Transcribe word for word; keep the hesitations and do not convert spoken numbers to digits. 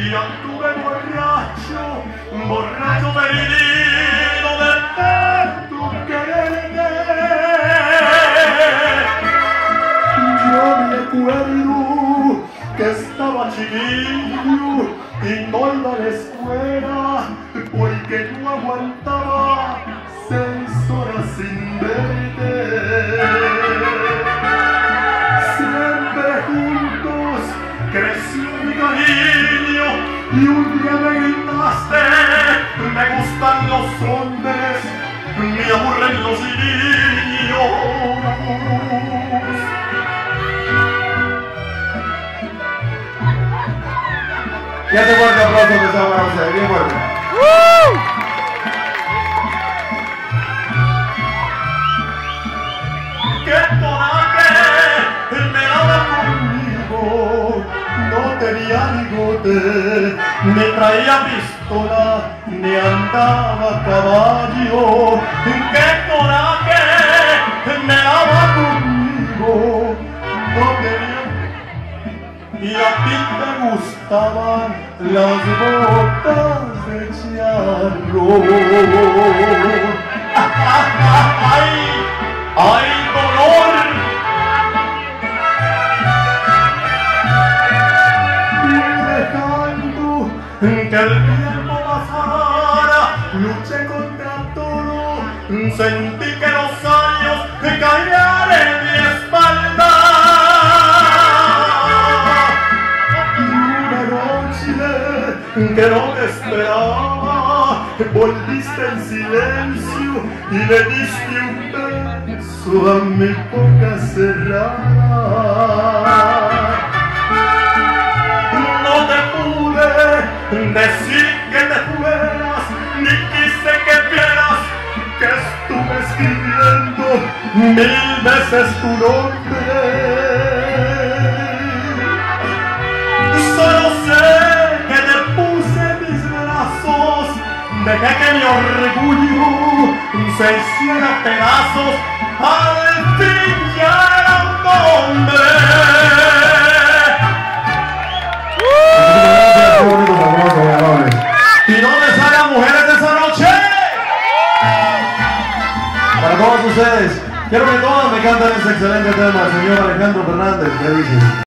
y anduve borracho, borracho perdido de tanto quererte. Yo me acuerdo que estaba chiquillo y no iba a la escuela porque no aguantaba seis horas sin verte. Siempre juntos creció mi cariño y un día me gritaste: me gustan los hombres, me aburren los niños. Y hace fuerte aplauso que está bueno, o sea, bien fuerte. ¡Uh! ¡Qué coraje me daba conmigo! No tenía bigote, ni traía pistola, ni andaba a caballo. ¡Qué coraje me daba conmigo! No tenía. Y a ti te gustaban las botas de charro. ¡Ay! ¡Ay, dolor! Fui dejando que el tiempo pasara, luché contra todo, sentí que los años caían en mi espalda. Que no te esperaba, volviste en silencio y le diste un beso a mi boca cerrada. No te pude decir que te fueras, ni quise que vieras que estuve escribiendo mil veces tu nombre. Solo sé dejé que mi orgullo se hiciera pedazos, al fin ya era un hombre. ¿Y dónde están las mujeres de esa noche? Para todos ustedes, quiero que todas me canten este excelente tema, señor Alejandro Fernández. ¿Qué dice?